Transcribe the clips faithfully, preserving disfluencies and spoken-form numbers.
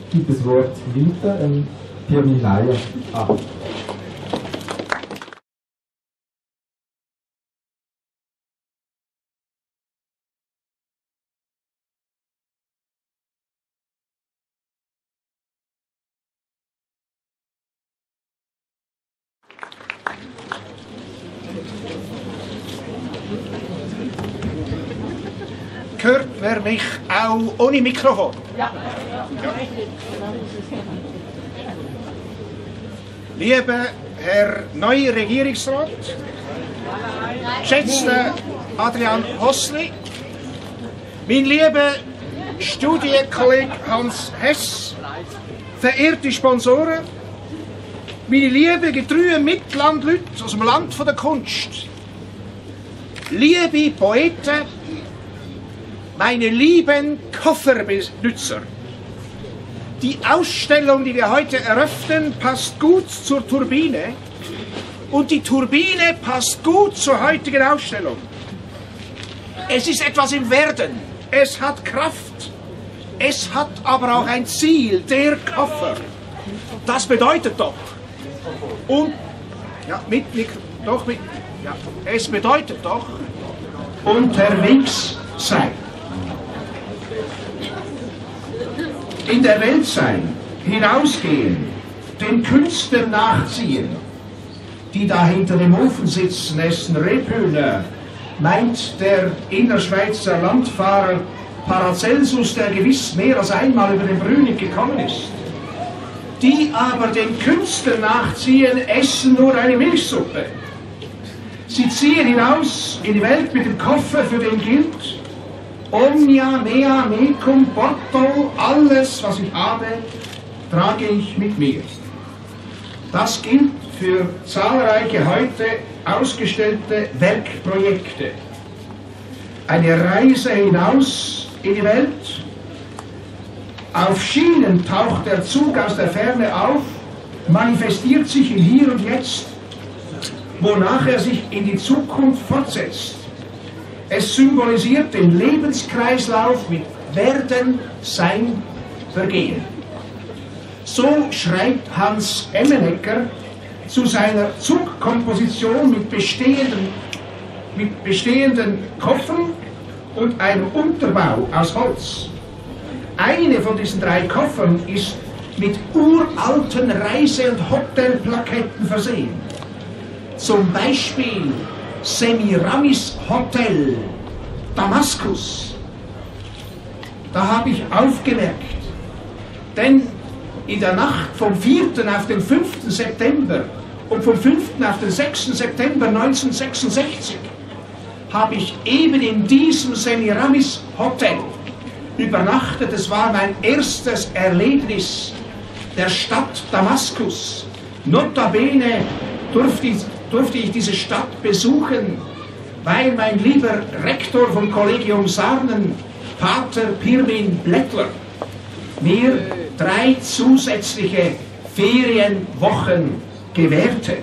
gibt das Wort weiter an Pirmin Meyer. Ah. Hört man mich auch ohne Mikrofon? Ja. Ja. Lieber Herr neuer Regierungsrat, geschätzter Adrian Hossli, mein lieber Studienkollege Hans Hess, verehrte Sponsoren, meine lieben getreuen Mitlandleute aus dem Land der Kunst, liebe Poeten, meine lieben Kofferbenutzer, die Ausstellung, die wir heute eröffnen, passt gut zur Turbine und die Turbine passt gut zur heutigen Ausstellung. Es ist etwas im Werden, es hat Kraft, es hat aber auch ein Ziel, der Koffer. Das bedeutet doch, und, ja, mit, mit, doch, mit, ja, es bedeutet doch, unterwegs sein. In der Welt sein, hinausgehen, den Künstlern nachziehen, die da hinter dem Ofen sitzen, essen Rebhühner, meint der Innerschweizer Landfahrer Paracelsus, der gewiss mehr als einmal über den Brünig gekommen ist. Die aber den Künstlern nachziehen, essen nur eine Milchsuppe. Sie ziehen hinaus in die Welt mit dem Koffer, für den gilt: Omnia mea mecum porto, alles, was ich habe, trage ich mit mir. Das gilt für zahlreiche heute ausgestellte Werkprojekte. Eine Reise hinaus in die Welt. Auf Schienen taucht der Zug aus der Ferne auf, manifestiert sich im Hier und Jetzt, wonach er sich in die Zukunft fortsetzt. Es symbolisiert den Lebenskreislauf mit Werden, Sein, Vergehen. So schreibt Hans Emmenegger zu seiner Zugkomposition mit bestehenden, mit bestehenden Koffern und einem Unterbau aus Holz. Eine von diesen drei Koffern ist mit uralten Reise- und Hotelplaketten versehen. Zum Beispiel Semiramis Hotel, Damaskus. Da habe ich aufgemerkt, denn in der Nacht vom vierten auf den fünften September und vom fünften auf den sechsten September neunzehnhundertsechsundsechzig habe ich eben in diesem Semiramis Hotel übernachtet. Es war mein erstes Erlebnis der Stadt Damaskus. Notabene durfte ich durfte ich diese Stadt besuchen, weil mein lieber Rektor vom Kollegium Sarnen, Pater Pirmin Blättler, mir drei zusätzliche Ferienwochen gewährte.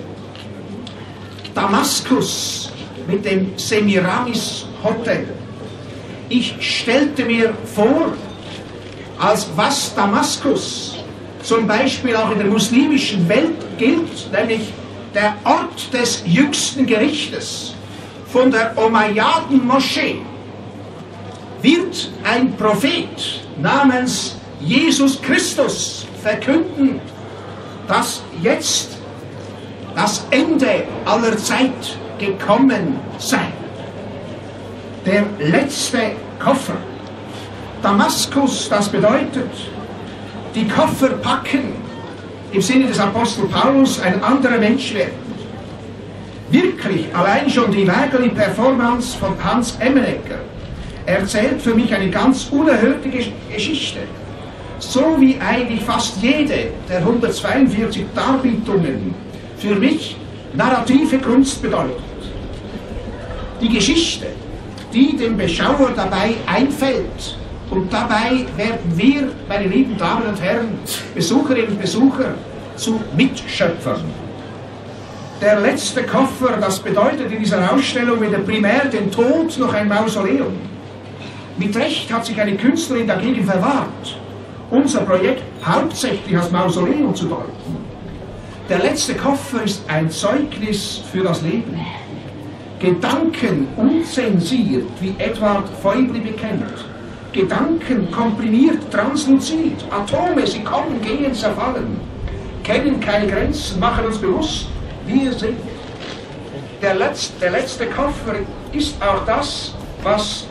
Damaskus mit dem Semiramis Hotel. Ich stellte mir vor, als was Damaskus zum Beispiel auch in der muslimischen Welt gilt, nämlich der Ort des jüngsten Gerichtes. Von der Omayyaden-Moschee wird ein Prophet namens Jesus Christus verkünden, dass jetzt das Ende aller Zeit gekommen sei. Der letzte Koffer. Damaskus, das bedeutet, die Koffer packen, im Sinne des Apostel Paulus, ein anderer Mensch werden. Wirklich, allein schon die Wägeli-Performance von Hans Emmenegger erzählt für mich eine ganz unerhörte Geschichte. So wie eigentlich fast jede der hundertzweiundvierzig Darbietungen für mich narrative Kunst bedeutet. Die Geschichte, die dem Beschauer dabei einfällt, und dabei werden wir, meine lieben Damen und Herren, Besucherinnen und Besucher, zu Mitschöpfern. Der letzte Koffer, das bedeutet in dieser Ausstellung weder primär den Tod noch ein Mausoleum. Mit Recht hat sich eine Künstlerin dagegen verwahrt unser Projekt hauptsächlich als Mausoleum zu deuten. Der letzte Koffer ist ein Zeugnis für das Leben. Gedanken unzensiert, wie Edward Feubli bekennt. Gedanken komprimiert, transluzid. Atome, sie kommen, gehen, zerfallen. Kennen keine Grenzen, machen uns bewusst, wir sind. Der letzte, der letzte Koffer ist auch das, was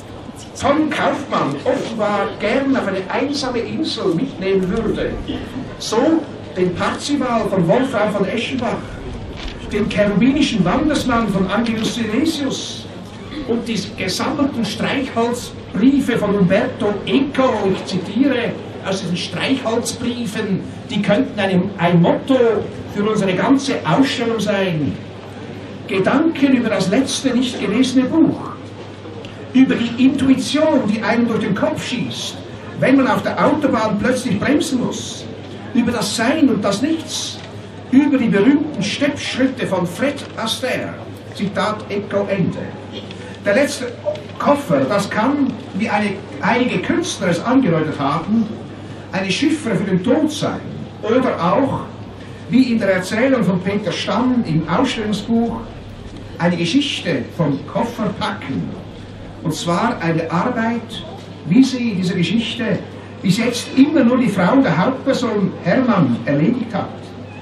Tom Kaufmann offenbar gern auf eine einsame Insel mitnehmen würde. So den Parzival von Wolfram von Eschenbach, den cherubinischen Wandersmann von Angelus Silesius und die gesammelten Streichholzbriefe von Umberto Eco, ich zitiere aus diesen Streichholzbriefen, die könnten ein, ein Motto für unsere ganze Ausstellung sein. Gedanken über das letzte nicht gelesene Buch, über die Intuition, die einem durch den Kopf schießt, wenn man auf der Autobahn plötzlich bremsen muss, über das Sein und das Nichts, über die berühmten Steppschritte von Fred Astaire. Zitat Eco Ende. Der letzte Koffer, das kann, wie eine, einige Künstler es angedeutet haben, eine Chiffre für den Tod sein. Oder auch, wie in der Erzählung von Peter Stamm im Ausstellungsbuch, eine Geschichte vom Kofferpacken. Und zwar eine Arbeit, wie sie in dieser Geschichte bis jetzt immer nur die Frau der Hauptperson Hermann erledigt hat.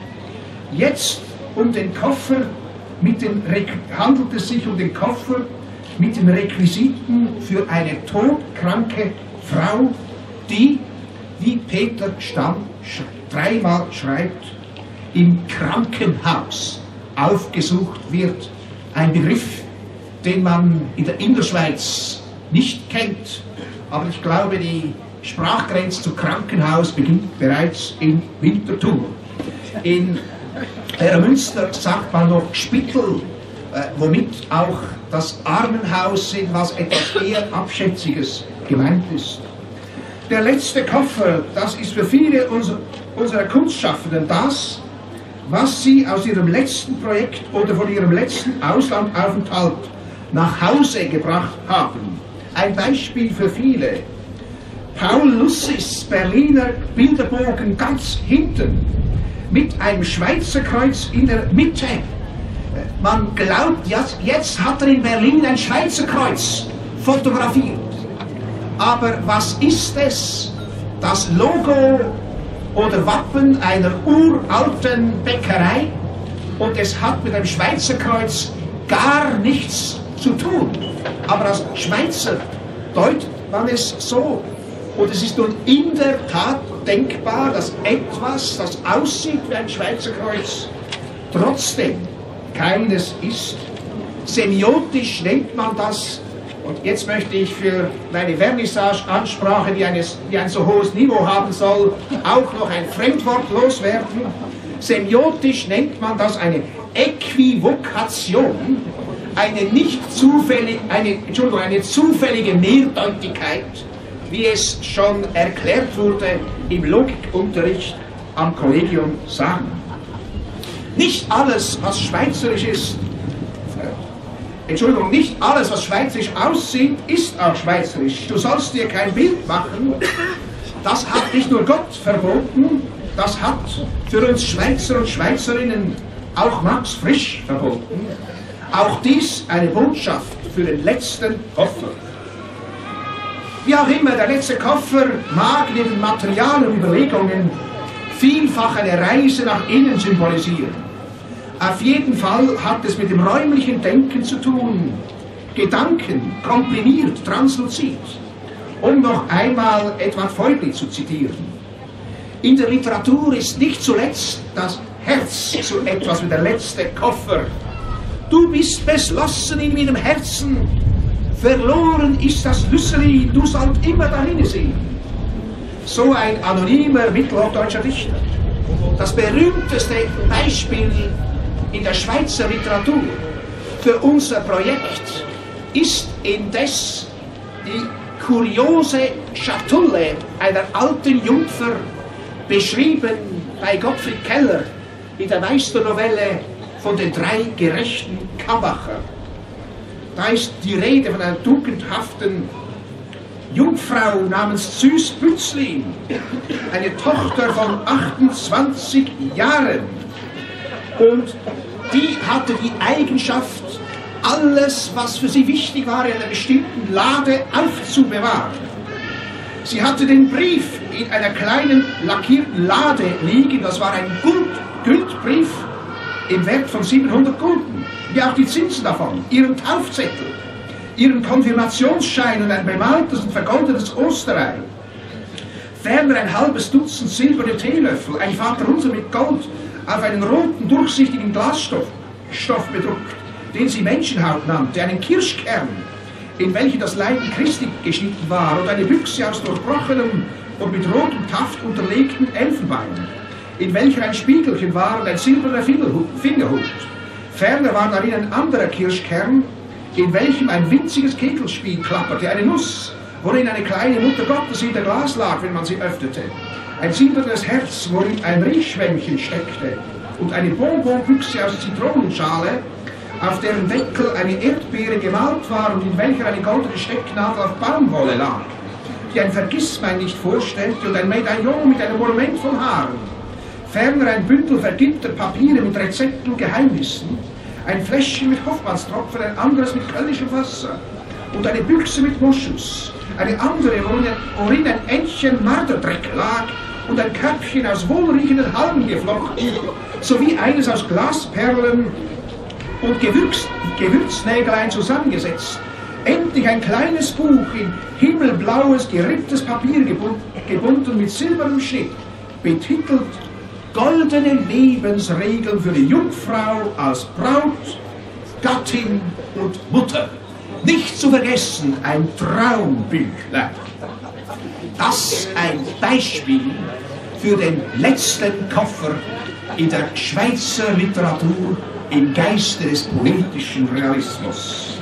Jetzt um den Koffer mit den handelt es sich um den Koffer mit den Requisiten für eine todkranke Frau, die, wie Peter Stamm sch dreimal schreibt, im Krankenhaus aufgesucht wird. Ein Begriff, den man in der Innerschweiz nicht kennt, aber ich glaube, die Sprachgrenze zu Krankenhaus beginnt bereits in Winterthur. In Münster sagt man noch Spittel, äh, womit auch das Armenhaus sind, was etwas eher Abschätziges gemeint ist. Der letzte Koffer, das ist für viele unserer, unserer Kunstschaffenden das, was sie aus ihrem letzten Projekt oder von ihrem letzten Auslandaufenthalt nach Hause gebracht haben. Ein Beispiel für viele. Paul Lussis Berliner Bilderbogen ganz hinten mit einem Schweizer Kreuz in der Mitte. Man glaubt, jetzt hat er in Berlin ein Schweizer Kreuz fotografiert. Aber was ist es? Das Logo oder Wappen einer uralten Bäckerei, und es hat mit einem Schweizer Kreuz gar nichts zu tun. Aber als Schweizer deutet man es so. Und es ist nun in der Tat denkbar, dass etwas, das aussieht wie ein Schweizer Kreuz, trotzdem keines ist. Semiotisch nennt man das. Und jetzt möchte ich für meine Vernissage-Ansprache, die, eines, die ein so hohes Niveau haben soll, auch noch ein Fremdwort loswerden. Semiotisch nennt man das eine Äquivokation, eine nicht zufällig, eine, Entschuldigung, eine zufällige Mehrdeutigkeit, wie es schon erklärt wurde im Logikunterricht am Kollegium Sagen. Nicht alles, was schweizerisch ist, Entschuldigung, nicht alles, was schweizerisch aussieht, ist auch schweizerisch. Du sollst dir kein Bild machen. Das hat nicht nur Gott verboten, das hat für uns Schweizer und Schweizerinnen auch Max Frisch verboten. Auch dies eine Botschaft für den letzten Koffer. Wie auch immer, der letzte Koffer mag neben materialen Überlegungen vielfach eine Reise nach innen symbolisieren. Auf jeden Fall hat es mit dem räumlichen Denken zu tun. Gedanken, komprimiert, transluzid. Um noch einmal Edward Feubli zu zitieren. In der Literatur ist nicht zuletzt das Herz so etwas wie der letzte Koffer. Du bist beschlossen in meinem Herzen, verloren ist das Lüsseli, du sollst immer dahin sehen. So ein anonymer mittelhochdeutscher Dichter. Das berühmteste Beispiel in der Schweizer Literatur für unser Projekt ist indes die kuriose Schatulle einer alten Jungfer, beschrieben bei Gottfried Keller in der Meisternovelle von den drei gerechten Kammacher. Da ist die Rede von einer tugendhaften Jungfrau namens Süß Bützlin, eine Tochter von achtundzwanzig Jahren. Und die hatte die Eigenschaft, alles, was für sie wichtig war, in einer bestimmten Lade aufzubewahren. Sie hatte den Brief in einer kleinen lackierten Lade liegen, das war ein Guld, Güldbrief im Wert von siebenhundert Gulden, wie auch die Zinsen davon, ihren Taufzettel, ihren Konfirmationsschein und ein bemaltes und vergoldetes Osterei. Ferner ein halbes Dutzend silberne Teelöffel, ein Vaterunser mit Gold auf einen roten, durchsichtigen Glasstoff Stoff bedruckt, den sie Menschenhaut nannte, einen Kirschkern, in welchen das Leiden Christi geschnitten war, und eine Büchse aus durchbrochenem und mit rotem Taft unterlegten Elfenbein, in welcher ein Spiegelchen war und ein silberner Fingerhut. Ferner war darin ein anderer Kirschkern, in welchem ein winziges Kegelspiel klapperte, eine Nuss, worin eine kleine Mutter Gottes in der Glas lag, wenn man sie öffnete, ein silbernes Herz, worin ein Riechschwämmchen steckte, und eine Bonbonbüchse aus Zitronenschale, auf deren Deckel eine Erdbeere gemalt war und in welcher eine goldene Stecknadel auf Baumwolle lag, die ein Vergissmein nicht vorstellte, und ein Medaillon mit einem Monument von Haaren. Ferner ein Bündel vergilbter Papiere mit Rezepten und Geheimnissen, ein Fläschchen mit Hoffmannstropfen, ein anderes mit kölnischem Wasser und eine Büchse mit Moschus, eine andere, worin ein Entchen Marderdreck lag und ein Köpfchen aus wohlriechenden Halmen geflochten, sowie eines aus Glasperlen und Gewürz, Gewürznägelein zusammengesetzt. Endlich ein kleines Buch in himmelblaues, geripptes Papier gebunden mit silbernem Schnitt, betitelt Goldene Lebensregeln für die Jungfrau als Braut, Gattin und Mutter. Nicht zu vergessen ein Traumbüchlein. Das ein Beispiel für den letzten Koffer in der Schweizer Literatur im Geiste des poetischen Realismus.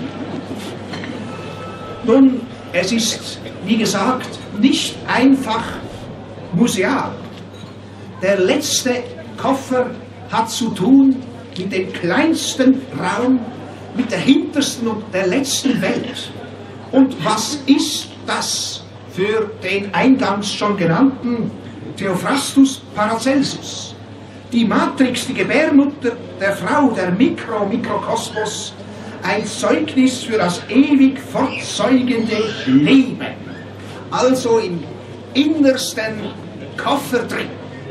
Nun, es ist, wie gesagt, nicht einfach museal. Der letzte Koffer hat zu tun mit dem kleinsten Raum, mit der hintersten und der letzten Welt. Und was ist das für den eingangs schon genannten Theophrastus Paracelsus? Die Matrix, die Gebärmutter der Frau, der Mikro-Mikrokosmos, ein Zeugnis für das ewig fortzeugende Leben. Also im innersten Koffer drin.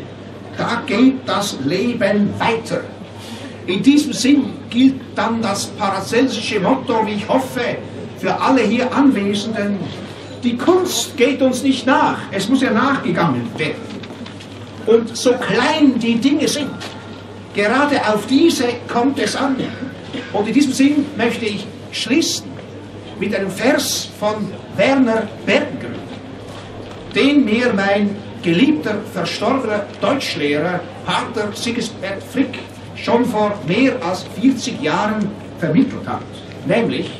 Da geht das Leben weiter. In diesem Sinn gilt dann das paracelsische Motto, wie ich hoffe, für alle hier Anwesenden: Die Kunst geht uns nicht nach, es muss ja nachgegangen werden. Und so klein die Dinge sind, gerade auf diese kommt es an. Und in diesem Sinn möchte ich schließen mit einem Vers von Werner Berger, den mir mein geliebter, verstorbener Deutschlehrer, Pater Sigisbert Frick, schon vor mehr als vierzig Jahren vermittelt hat. Nämlich: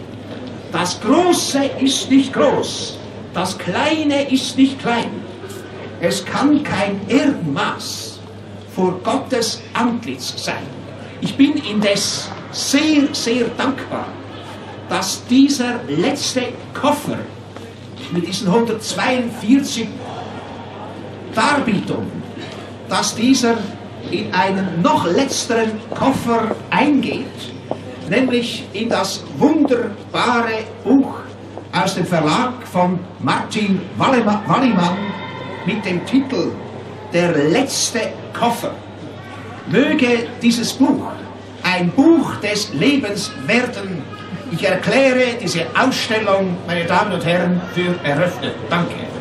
Das Große ist nicht groß, das Kleine ist nicht klein. Es kann kein Erdenmaß vor Gottes Antlitz sein. Ich bin indes sehr, sehr dankbar, dass dieser letzte Koffer mit diesen hundertzweiundvierzig Darbietungen, dass dieser in einen noch letzteren Koffer eingeht, nämlich in das wunderbare Buch aus dem Verlag von Martin Wallimann mit dem Titel Der letzte Koffer. Möge dieses Buch ein Buch des Lebens werden. Ich erkläre diese Ausstellung, meine Damen und Herren, für eröffnet. Danke.